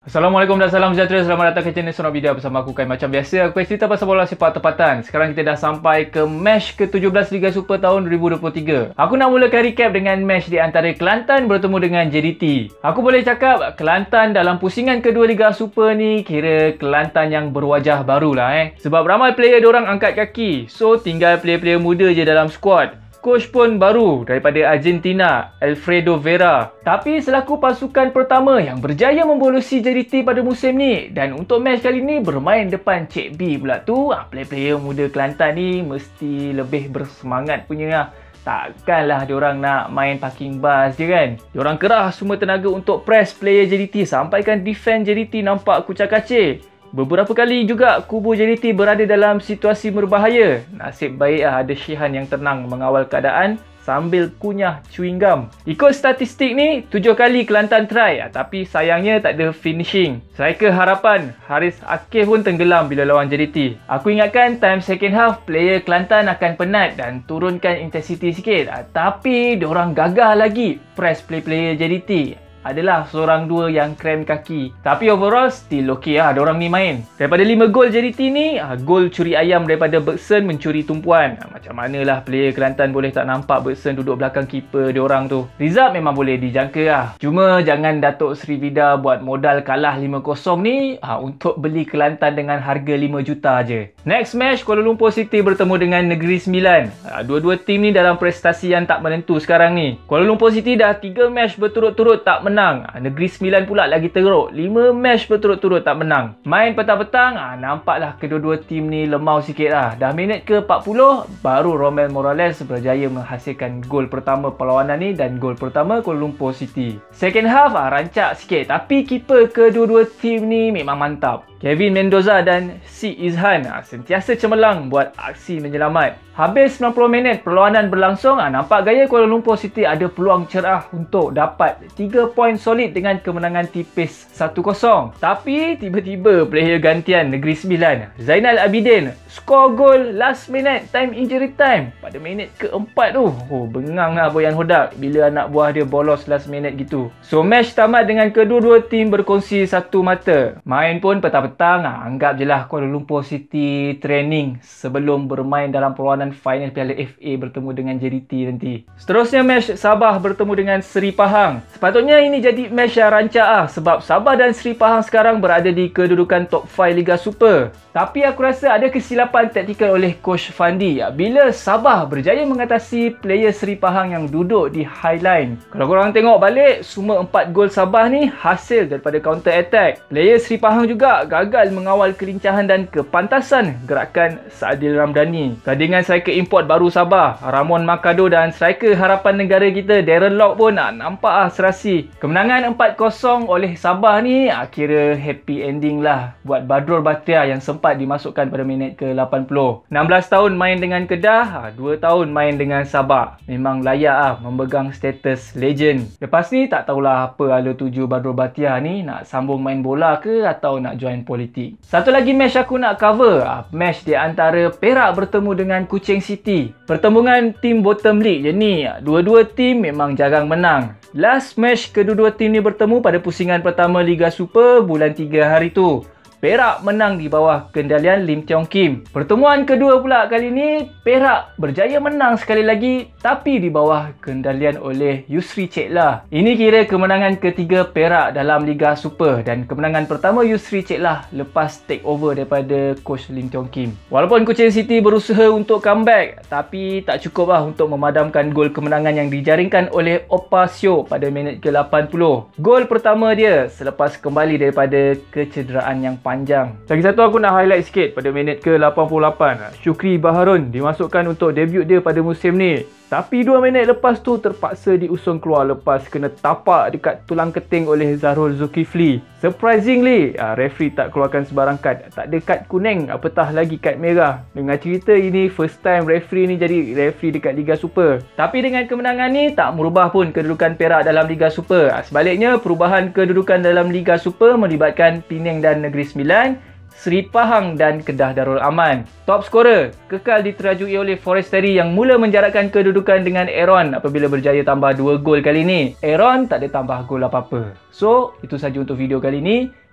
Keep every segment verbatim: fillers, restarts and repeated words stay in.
Assalamualaikum dan salam sejahtera. Selamat datang ke channel Sonor Bida bersama aku Kai. Macam biasa, aku akan cerita pasal bola sepak tempatan. Sekarang kita dah sampai ke match ke tujuh belas Liga Super tahun dua ribu dua puluh tiga. Aku nak mulakan recap dengan match di antara Kelantan bertemu dengan J D T. Aku boleh cakap Kelantan dalam pusingan kedua Liga Super ni kira Kelantan yang berwajah baru lah eh. Sebab ramai player diorang angkat kaki. So tinggal player-player muda je dalam squad. Coach pun baru daripada Argentina, Alfredo Vera. Tapi selaku pasukan pertama yang berjaya membolosi J D T pada musim ni. Dan untuk match kali ni bermain depan Cik B pula tu. Player-player muda Kelantan ni mesti lebih bersemangat punya lah. Takkanlah diorang nak main parking bus je kan. Diorang kerah semua tenaga untuk press player J D T sampaikan defense J D T nampak kucak-kacir. Beberapa kali juga kubu J D T berada dalam situasi berbahaya. Nasib baik lah ada Syihan yang tenang mengawal keadaan sambil kunyah chewing gum. Ikut statistik ni, tujuh kali Kelantan try. Tapi sayangnya tak ada finishing. Striker harapan, Haris Akif pun tenggelam bila lawan J D T. Aku ingatkan time second half, player Kelantan akan penat dan turunkan intensity sikit. Tapi diorang gagah lagi press play-player J D T. Adalah seorang dua yang krem kaki. Tapi overall still okey lah diorang ni main. Daripada lima gol J D T ni, gol curi ayam daripada Bergson mencuri tumpuan. Macam manalah player Kelantan boleh tak nampak Bergson duduk belakang keeper diorang tu. Result memang boleh dijangka lah. Cuma jangan Datuk Sri Vida buat modal kalah lima kosong ni ha, untuk beli Kelantan dengan harga lima juta je. Next match, Kuala Lumpur City bertemu dengan Negeri Sembilan. Ha, dua-dua tim ni dalam prestasi yang tak menentu sekarang ni. Kuala Lumpur City dah tiga match berturut-turut tak menang. Menang. Negeri Sembilan pula lagi teruk. lima match berturut-turut tak menang. Main petang-petang, ah, nampaklah kedua-dua tim ni lemau sikit lah. Dah minit ke empat puluh, baru Romel Morales berjaya menghasilkan gol pertama perlawanan ni dan gol pertama Kuala Lumpur City. Second half, ah, rancak sikit. Tapi keeper kedua-dua tim ni memang mantap. Kevin Mendoza dan Si Izhan ah, sentiasa cemerlang buat aksi menyelamat. Habis sembilan puluh minit perlawanan berlangsung, ah, nampak gaya Kuala Lumpur City ada peluang cerah untuk dapat tiga poin solid dengan kemenangan tipis satu kosong. Tapi tiba-tiba player gantian Negeri Sembilan, Zainal Abidin, skor gol last minute time injury time pada minit keempat tu. Oh, bengang lah Boyan Hodak bila anak buah dia bolos last minute gitu. So match tamat dengan kedua-dua tim berkongsi satu mata. Main pun petang-petang, ah, anggap je lah Kuala Lumpur City training sebelum bermain dalam perlawanan final Piala F A bertemu dengan J D T nanti. Seterusnya match Sabah bertemu dengan Seri Pahang. Sepatutnya ini jadi match yang rancak ah, sebab Sabah dan Seri Pahang sekarang berada di kedudukan top lima Liga Super. Tapi aku rasa ada kesilapan taktikal oleh Coach Fandi bila Sabah berjaya mengatasi player Seri Pahang yang duduk di high line. Kalau korang tengok balik, semua empat gol Sabah ni hasil daripada counter attack. Player Seri Pahang juga gagal mengawal kelincahan dan kepantasan gerakan Saadil Ramdhani. Tandingan striker import baru Sabah, Ramon Makado dan striker harapan negara kita Darren Lock pun ah, nampak ah, serasi. Kemenangan empat kosong oleh Sabah ni ah, kira happy ending lah buat Badrul Batia yang sempat dimasukkan pada minit ke lapan puluh. enam belas tahun main dengan Kedah, dua tahun main dengan Sabah. Memang layak ah memegang status legend. Lepas ni tak tahulah apa ala tuju Badrul Batia ni, nak sambung main bola ke atau nak join politik. Satu lagi match aku nak cover, ah, match di antara Perak bertemu dengan Kuching City. Pertembungan tim bottom league je ni. Dua-dua tim memang jarang menang. Last match kedua-dua tim ni bertemu pada pusingan pertama Liga Super bulan tiga hari tu. Perak menang di bawah kendalian Lim Tiong Kim. Pertemuan kedua pula kali ni, Perak berjaya menang sekali lagi tapi di bawah kendalian oleh Yusri Ceklah. Ini kira kemenangan ketiga Perak dalam Liga Super dan kemenangan pertama Yusri Ceklah lepas take over daripada Coach Lim Tiong Kim. Walaupun Kuching City berusaha untuk comeback, tapi tak cukup lah untuk memadamkan gol kemenangan yang dijaringkan oleh Opa Sio pada minit ke lapan puluh. Gol pertama dia selepas kembali daripada kecederaan yang panjang. Lagi satu aku nak highlight sikit pada minit ke lapan puluh lapan. Syukri Baharun dimasukkan untuk debut dia pada musim ni. Tapi dua minit lepas tu terpaksa diusung keluar lepas kena tapak dekat tulang keting oleh Zahrul Zulkifli. Surprisingly, referee tak keluarkan sebarang kad. Tak ada kad kuning, apatah lagi kad merah. Dengar cerita ini first time referee ni jadi referee dekat Liga Super. Tapi dengan kemenangan ni tak merubah pun kedudukan Perak dalam Liga Super. Sebaliknya, perubahan kedudukan dalam Liga Super melibatkan Penang dan Negeri Sembilan, Seri Pahang dan Kedah Darul Aman. Top scorer kekal diterajui oleh Foresteri yang mula menjarakkan kedudukan dengan Aaron apabila berjaya tambah dua gol kali ni. Aaron tak ada tambah gol apa-apa. So, itu saja untuk video kali ni.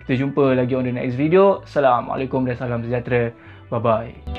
Kita jumpa lagi on the next video. Assalamualaikum dan salam sejahtera. Bye bye.